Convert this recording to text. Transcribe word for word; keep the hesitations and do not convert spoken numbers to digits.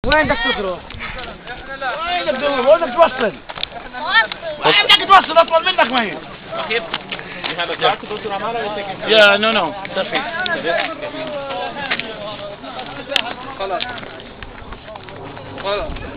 وين بدك تروح؟ وين بدك تروح؟ وين بدك توصل؟ وين بدك توصل؟ اطول منك ما هي. Yeah, no, no. خلاص. خلاص.